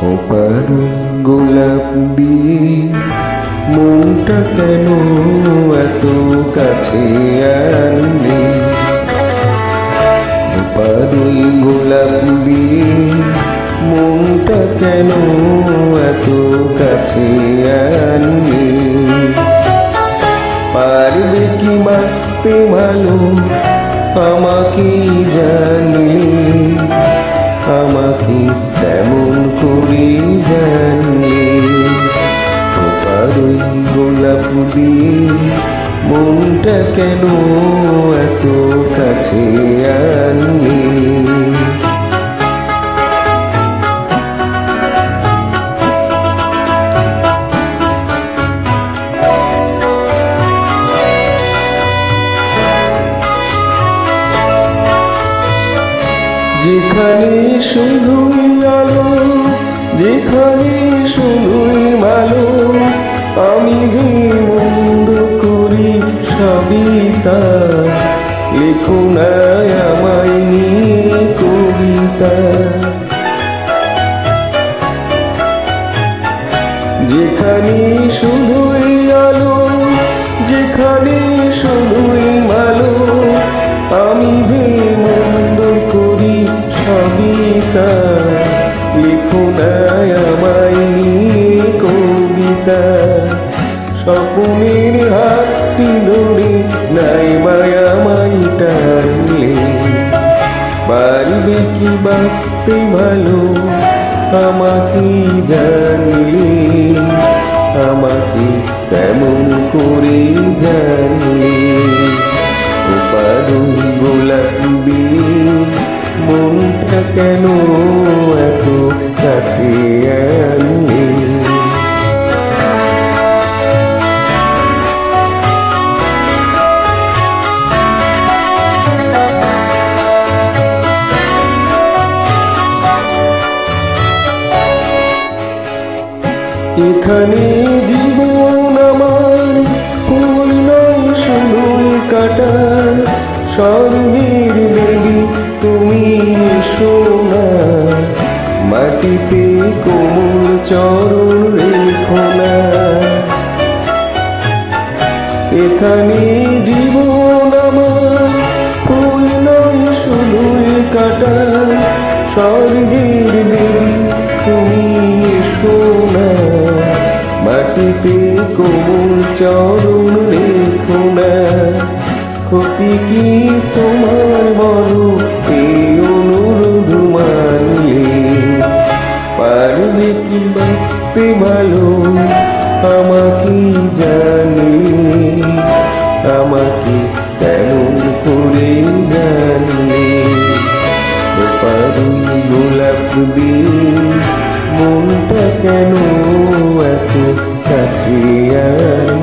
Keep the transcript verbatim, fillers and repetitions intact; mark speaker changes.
Speaker 1: খোপার গোলাপ দিয়ে মনটা কেন এত কাছে আনলি? খোপার গোলাপ দিয়ে মনটা কেন এত কাছে আনলি? পারবে কি বাঁচতে ভালো আমাকে জানলি? আমাকে তেমন করে জানলি? খোপার গোলাপ দিয়ে মনটা কেন এত কাছে আনলি? যেখানে শুধুই আলো, যেখানে শুধুই ভালো, আমি যে মন্দ করি সবই তা। লেখো না আমায় নিয়ে কবিতা। যেখানে শুধুই আলো, যেখানে শুধুই ভালো, আমি যে মন্দ করি সবই তা। লিখো না আমায় নিয়ে কবিতা। স্বপ্নের হাতটি ধরে নাই মায়ামাই টানলে। পারবে কি বাঁচতে ভালো আমাকে জানলে? আমাকে তেমন করে জানলে। খোপার গোলাপ দিয়ে মনটা কেন এত কাছে আনলি? এখানে জীবন আমার ফুল নয় শুধুই কাটার। স্বর্গের দেবী তুমি সোনা, মাটিতে কোমল চরণ রেখো না। এখানে জীবন আমার ফুল নয় শুধুই কাটার। স্বর্গের দেবী তুমি সোনা, মাটিতে কোমল চরণ রেখো না। ক্ষতি কি তোমার বড় এই অনুরোধ মানলে? পারবে কি বাঁচতে ভালো আমাকে জানলে? আমাকে তেমন করে জানলে। খোপার গোলাপ দিয়ে মনটা কেন এত কাছে আনলি?